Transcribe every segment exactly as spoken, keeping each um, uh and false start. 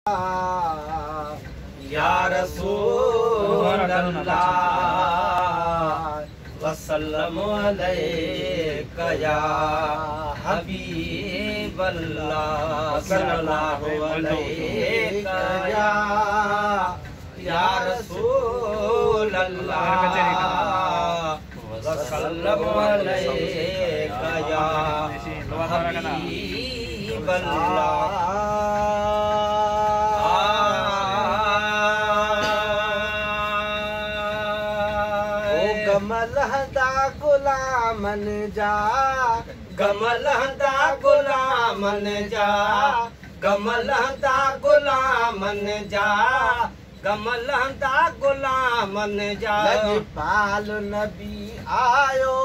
या रसूल अल्लाह वसल्लम अलैका या हबीब अल्लाह सल्लल्लाहु अलैका या या रसूल अल्लाह वसल्लम अलैका या हबीब अल्लाह। गमलहदा गुलामन जा गमलहदा गुलामन जा गमलहदा गुलामन जा गमलहदा गुलामन जा लजपाल नबी आयो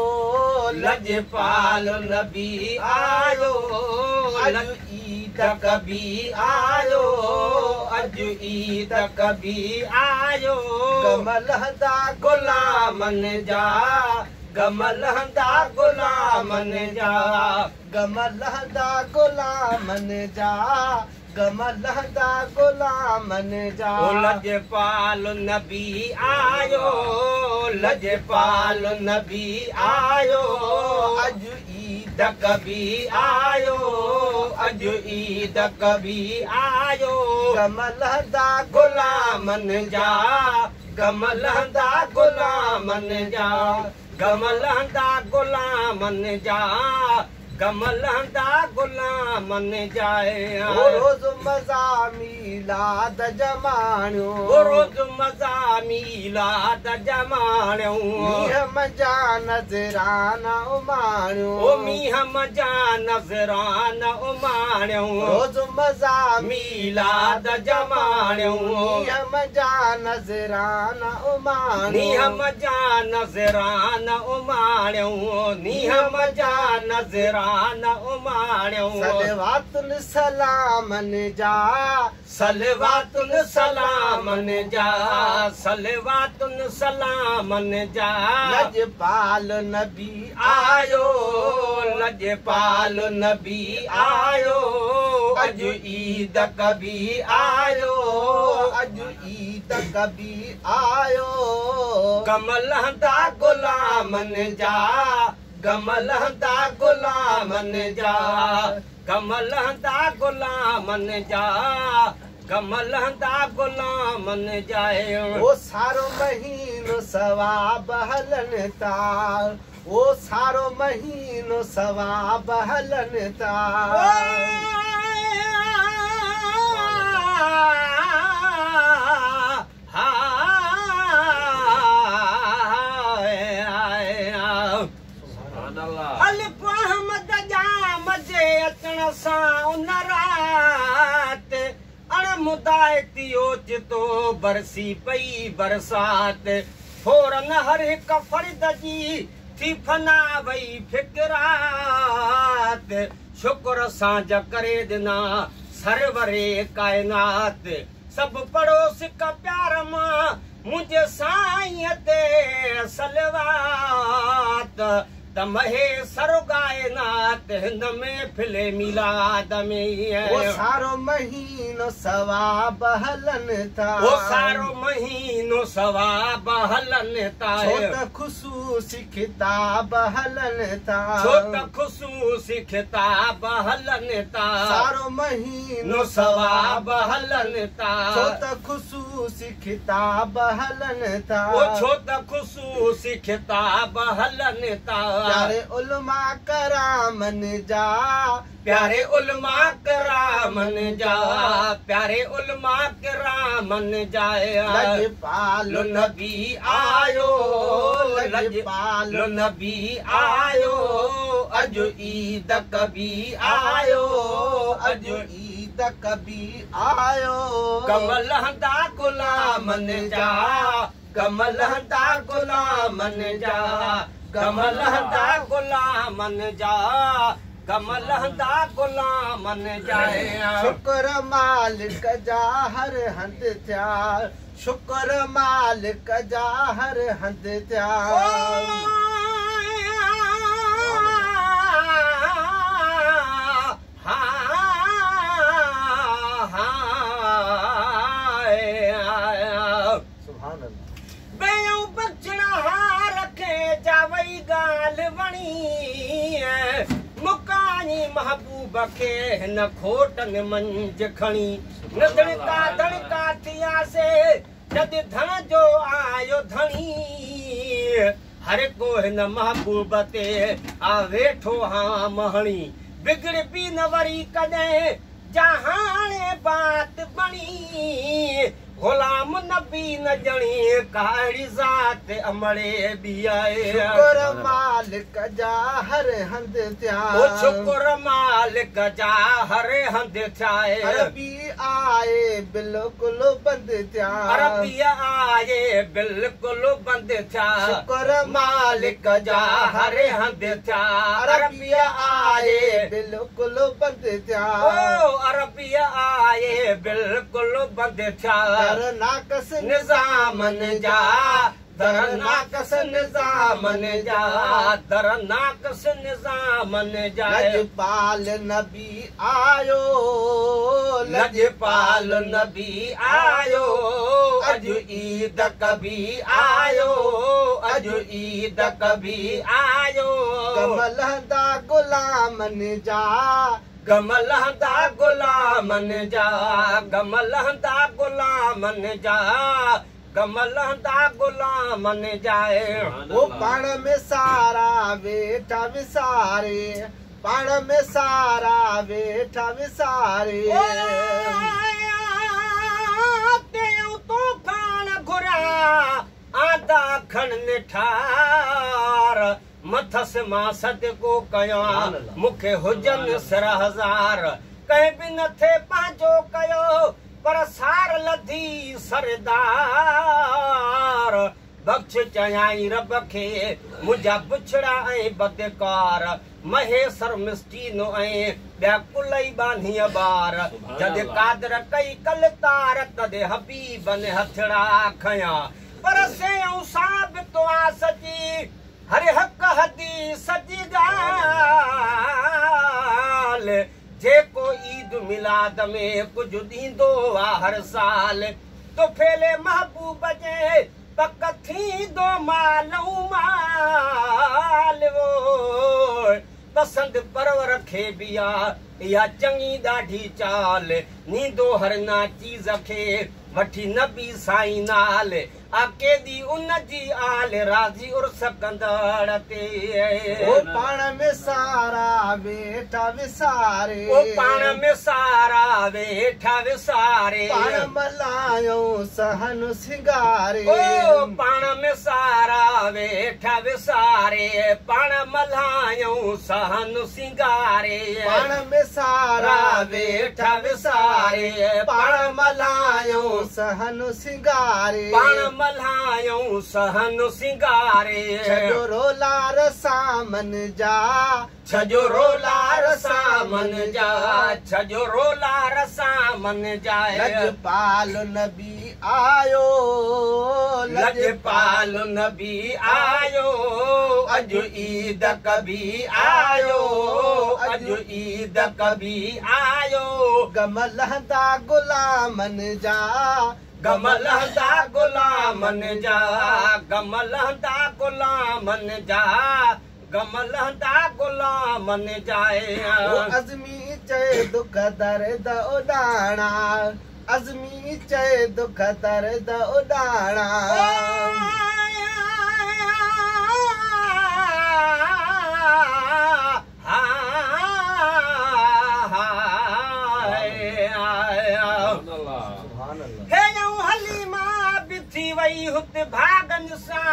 लजपाल नबी आयो अज ईद कभी आयो अज ईद कभी आयो गमलहदा गुलामन जा गमलहदा गुलामन जा गमलहदा गुलामन जा गमलहदा गुलामन जा लजपाल नबी आयो लजपाल नबी आयो अज ईद कभी आयो अज ईद कभी आयो गमलहदा गुलामन जा गमलहदा गुलामन जा गमलहदा गुलामन जा गमलहदा गुलामन जाए रोज मज़ा मीलाद जमाणियो रोज मज़ा मीलाद जमाणियो मीह मजा नज़राना उमाणियो ओ मीह मजा नज़राना उमाणियो रोज मज़ा मीलाद जमाणियो मीह मजा नज़राना उमाणियो नीह मजा नज़राना उमाणियो नीह मजा नज़राना उमाणियो सलवातुल सलामन जा सलवातुल सलामन जा सलवातुल सलामन जा लजपाल नबी आयो लजपाल नबी आयो अज ईद कभी आयो अज ईद कभी आयो गमलहदा गुलामन जा गमलहदा गुलामन जा गमलहदा गुलामन जा गमलहदा गुलामन जाए ओ सारो महीनो सवाब हलन ता ओ सारो महीनो सवाब हलन ता अलिफ अहमद जा मजे अचण सां उन रात अण मुदाइती ओचितो बरसी पई बरसात फौरन हर हिक फर्द जी थी फना वई फिक्रात शुक्र सां ज करे ॾिना सरवरे काइनात सभु पड़ोस का प्यार मां मुंहिंजे साईं ते सलवात तमहे सरुगायनात हिंद में फिले मिलाद में ओ सारो महीनो सवाब हलन था ओ सारो महीनो सवाब हलन था छो त खुसूसी खिताब हलन था छो त खुसूसी खिताब हलन था सारो महीनो नो सवाब हलन था छो त खुसूसी खिताब हलन था ओ छो त खुसूसी खिताब हलन था प्यारे उलमा करामन जा प्यारे उलमा करामन जा प्यारे उलमा करामन जाए लजपाल नबी आयो लजपाल नबी आयो अज ईद कभी आयो अज ईद कभी आयो कमलहदा गुलामन जा कमलहदा गुलामन जा कमलहदा गुलामन जा कमलहदा गुलामन जाए शुक्र मालिक जा हर हंध थिया शुक्र मालिक जा हर हंध थिया हाँ हाँ ॻाल्हि वणी मुकानी महबूब खे हिन खोटनि मंझ खणी न धड़का धड़का थियासे जद धन जो आयो धणी हर को हिन महबूब ते आ वेठो हाँ महणी बिगड़ बि न वरी कॾहिं जहाने बात बणी गुलाम नबी न जणी काड़ी ज़ात अमड़े बि आहे शुक्र मालिक जा हर हंध थिया ओ शुक्र मालिक जा हर हंध थिया अरबी आए बिल्कुल बंद थिया अरबी आए बिल्कुल बंद थिया शुक्र मालिक जा हर हंध थिया अरबी आए बिल्कुल बंद थिया ओ अरबी आए बिल्कुल बंद थिया नाकस निज़ामन जा दर नाकस निज़ामन जा दर नाकस निज़ामन जा लजपाल नबी आयो लजपाल नबी आयो अजु ईद कभी आयो अजु ईद कभी आयो कमलहंदा गुलामन जा गमलहंदा गुलामन जा गमलहंदा गुलामन जा गमलहंदा गुलामन जाए वो पाण में सारा वेठा विसारे पाण में सारा वेठा विसारे तेऊ तूफान घुरा आदा खण निठार मथस मां सदको कयां मूंखे हुजनि सिर हज़ार कंहिं बि न थे पंहिंजो कयो पर सार लधी सरदार बख़्श चयाई रब खे मुंहिंजा पुछड़ा ऐं बदकार महेसर मिस्कीनो ऐं ॿिया कुलई बांधीअ ॿार जॾहिं कादर कई कल तार तॾहिं हबीबनि हथड़ा खयां पर सेऊं साबित आ सची हर हक़ हदीस जी ॻाल्हि जेको ईद मिलाद में कुझु ॾींदो आहे हर साल तो फेले महबूब जे पक थींदो मालूं माल वो पसंद परवर खे बि आहे इहा चङी ॾाढी चाल नींदो हर ना चीज़ खे वठी नबी साईं नाल आकेदी उन जी आल राज़ी उर्स कंदड़ ते ओ पाण में सारा वेठा विसारे ओ पाण में सारा वेठा विसारे पाण मलायो सहन सिंगारे ओ पाण में सारा वेठा विसारे पाण मलायो सहन सिंगारे पाण में सारा वेठा विसारे पाण मलायो सहन सिंगारे पाण मल्हायूं सहन सिंगारे छजो रोलार सामन जा छजो रोलार सामन जा छजो रोलार सामन जा लजपाल नबी आयो लजपाल नबी आयो अजु ईद कभी आयो अजु ईद कभी आयो गमलहंदा गुलामन जा गमलहंदा गुलामन जा गमलहंदा गुलामन जा गमलहंदा गुलामन जाए अज़मी चए दुख दर्द उॾाणा अज़मी चए दुख दर्द उॾाणा वई हुत भागन सां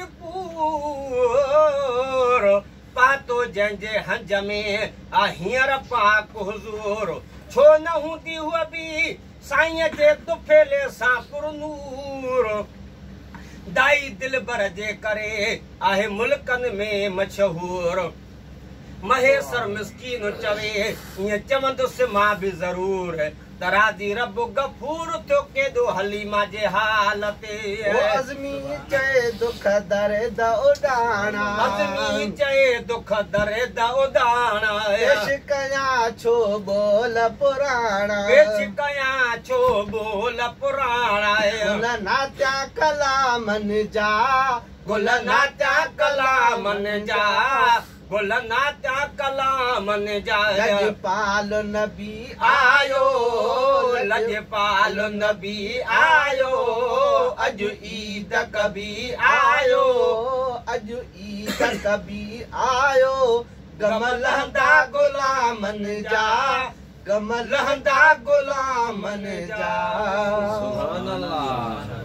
भरपूर पातो जंहिंजे हंज में आ हींअर पाक हुज़ूर छो न हूंदी हुअ बि साईं जे तुफेले सां पुरनूर दाई दिलबर जे करे आहे मुल्कनि में मशहूर महेसर मिस्कीन चवे ईअं चवंदुसि मां बि ज़रूर तराजी रब गफूर थियो केॾो हलीमा जे हाल ते अज़मी चए दुख दर्द उॾाणा अज़मी चए दुख दर्द उॾाणा पेश कयां छो बोल पुराणा पेश कयां छो बोल पुराणा हुन नात्या कलामन जा गुल नाचा कलामन जा गुल नाचा कलामन जा लजपाल नबी आयो लजपाल नबी आयो अज ईद कबी आयो अज ईद कबी आयो गम लहंदा गुलामन जा गम लहंदा गुलामन जा सुभान अल्लाह।